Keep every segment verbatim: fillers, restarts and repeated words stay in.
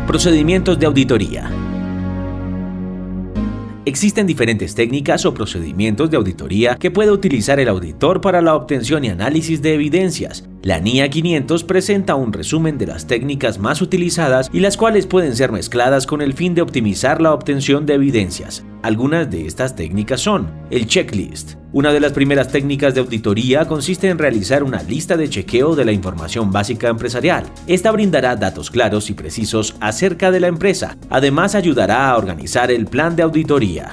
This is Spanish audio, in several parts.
Procedimientos de auditoría. Existen diferentes técnicas o procedimientos de auditoría que puede utilizar el auditor para la obtención y análisis de evidencias. La N I A quinientos presenta un resumen de las técnicas más utilizadas y las cuales pueden ser mezcladas con el fin de optimizar la obtención de evidencias. Algunas de estas técnicas son el checklist. Una de las primeras técnicas de auditoría consiste en realizar una lista de chequeo de la información básica empresarial. Esta brindará datos claros y precisos acerca de la empresa. Además, ayudará a organizar el plan de auditoría.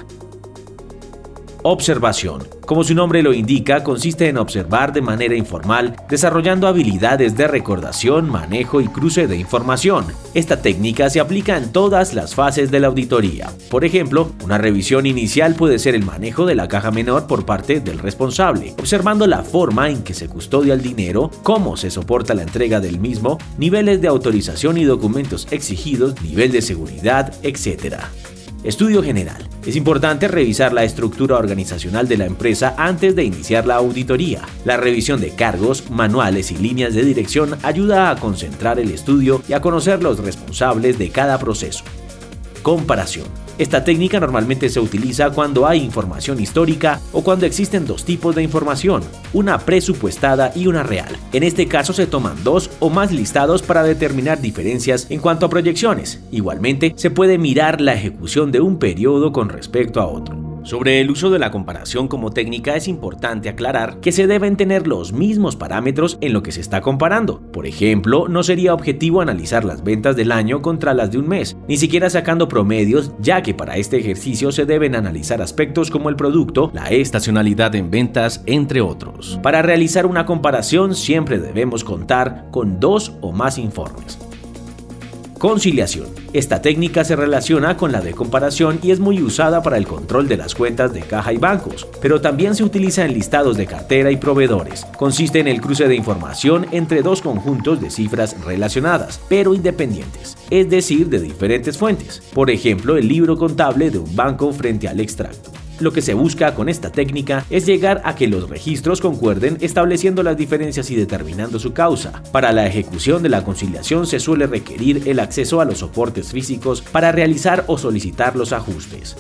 Observación. Como su nombre lo indica, consiste en observar de manera informal, desarrollando habilidades de recordación, manejo y cruce de información. Esta técnica se aplica en todas las fases de la auditoría. Por ejemplo, una revisión inicial puede ser el manejo de la caja menor por parte del responsable, observando la forma en que se custodia el dinero, cómo se soporta la entrega del mismo, niveles de autorización y documentos exigidos, nivel de seguridad, etcétera. Estudio general. Es importante revisar la estructura organizacional de la empresa antes de iniciar la auditoría. La revisión de cargos, manuales y líneas de dirección ayuda a concentrar el estudio y a conocer los responsables de cada proceso. Comparación. Esta técnica normalmente se utiliza cuando hay información histórica o cuando existen dos tipos de información, una presupuestada y una real. En este caso se toman dos o más listados para determinar diferencias en cuanto a proyecciones. Igualmente, se puede mirar la ejecución de un periodo con respecto a otro. Sobre el uso de la comparación como técnica es importante aclarar que se deben tener los mismos parámetros en lo que se está comparando. Por ejemplo, no sería objetivo analizar las ventas del año contra las de un mes, ni siquiera sacando promedios, ya que para este ejercicio se deben analizar aspectos como el producto, la estacionalidad en ventas, entre otros. Para realizar una comparación siempre debemos contar con dos o más informes. Conciliación. Esta técnica se relaciona con la de comparación y es muy usada para el control de las cuentas de caja y bancos, pero también se utiliza en listados de cartera y proveedores. Consiste en el cruce de información entre dos conjuntos de cifras relacionadas, pero independientes, es decir, de diferentes fuentes. Por ejemplo, el libro contable de un banco frente al extracto. Lo que se busca con esta técnica es llegar a que los registros concuerden, estableciendo las diferencias y determinando su causa. Para la ejecución de la conciliación se suele requerir el acceso a los soportes físicos para realizar o solicitar los ajustes.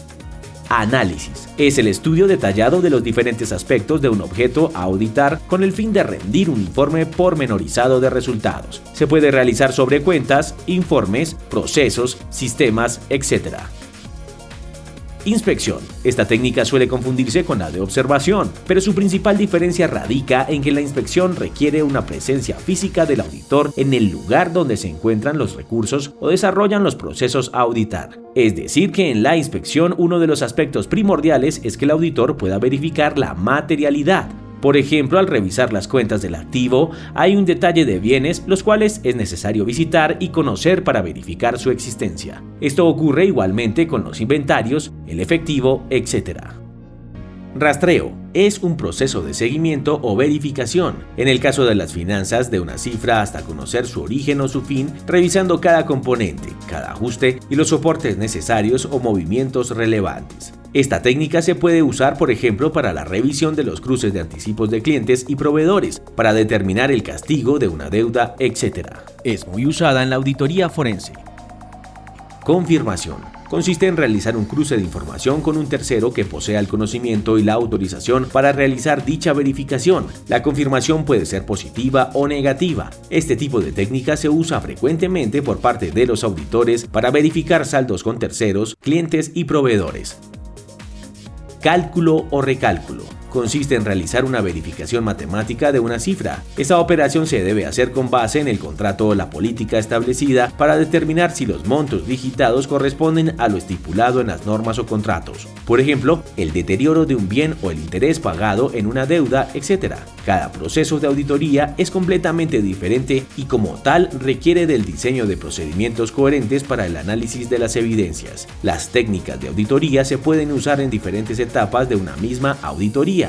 Análisis. Es el estudio detallado de los diferentes aspectos de un objeto a auditar con el fin de rendir un informe pormenorizado de resultados. Se puede realizar sobre cuentas, informes, procesos, sistemas, etcétera. Inspección. Esta técnica suele confundirse con la de observación, pero su principal diferencia radica en que la inspección requiere una presencia física del auditor en el lugar donde se encuentran los recursos o desarrollan los procesos a auditar. Es decir, que en la inspección uno de los aspectos primordiales es que el auditor pueda verificar la materialidad. Por ejemplo, al revisar las cuentas del activo, hay un detalle de bienes los cuales es necesario visitar y conocer para verificar su existencia. Esto ocurre igualmente con los inventarios, el efectivo, etcétera. Rastreo. Es un proceso de seguimiento o verificación, en el caso de las finanzas, de una cifra hasta conocer su origen o su fin, revisando cada componente, cada ajuste y los soportes necesarios o movimientos relevantes. Esta técnica se puede usar, por ejemplo, para la revisión de los cruces de anticipos de clientes y proveedores, para determinar el castigo de una deuda, etcétera. Es muy usada en la auditoría forense. Confirmación. Consiste en realizar un cruce de información con un tercero que posea el conocimiento y la autorización para realizar dicha verificación. La confirmación puede ser positiva o negativa. Este tipo de técnica se usa frecuentemente por parte de los auditores para verificar saldos con terceros, clientes y proveedores. Cálculo o recálculo. Consiste en realizar una verificación matemática de una cifra. Esta operación se debe hacer con base en el contrato o la política establecida para determinar si los montos digitados corresponden a lo estipulado en las normas o contratos. Por ejemplo, el deterioro de un bien o el interés pagado en una deuda, etcétera. Cada proceso de auditoría es completamente diferente y como tal requiere del diseño de procedimientos coherentes para el análisis de las evidencias. Las técnicas de auditoría se pueden usar en diferentes etapas de una misma auditoría.